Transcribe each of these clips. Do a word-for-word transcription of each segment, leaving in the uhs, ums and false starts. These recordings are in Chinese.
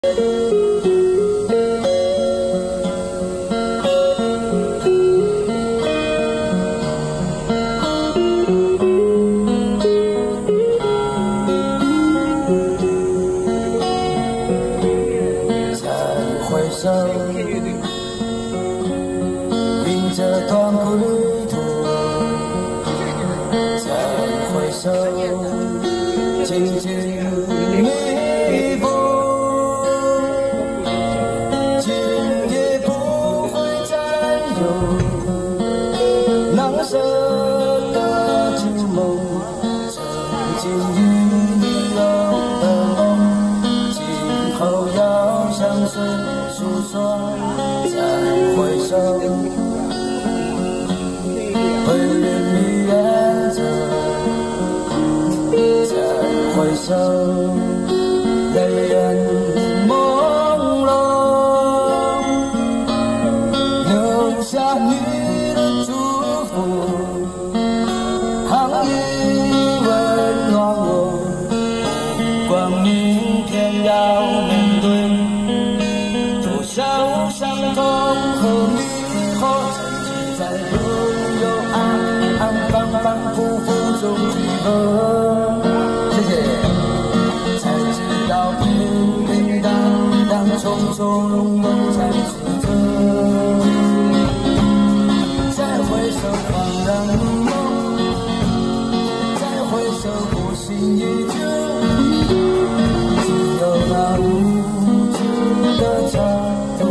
手，迎着短裤旅途，再回首，紧紧弥补，今夜不会再有难舍的旧梦，曾经与你有的梦，今后要相随。 诉说，再回首，回人已远走，再回首，泪眼朦胧，留下你的祝福，寒意温暖我，不管明天要面对。 受伤痛和迷惑，沉浸在拥有安安反反复复中聚合。谢谢。才知道平平淡淡，从从容容才值得。再回首恍然如梦，再回首不醒依旧，只有那无知的长。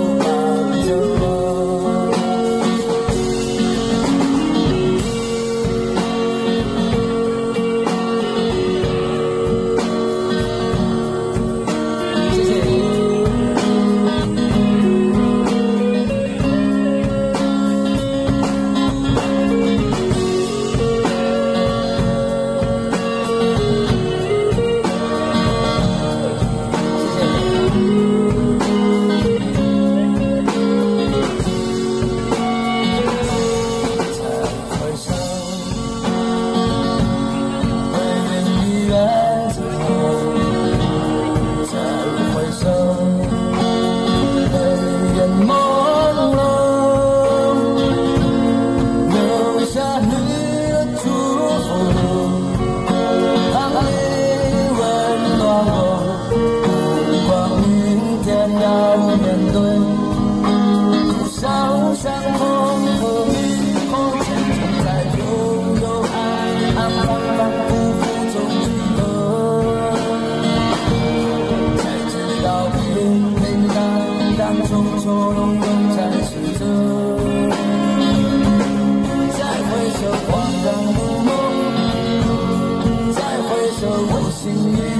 从从容容才是真，再回首恍然如梦，再回首我心已。